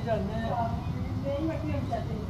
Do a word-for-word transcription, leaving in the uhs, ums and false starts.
じゃんね。 で今、きれいにしちゃって。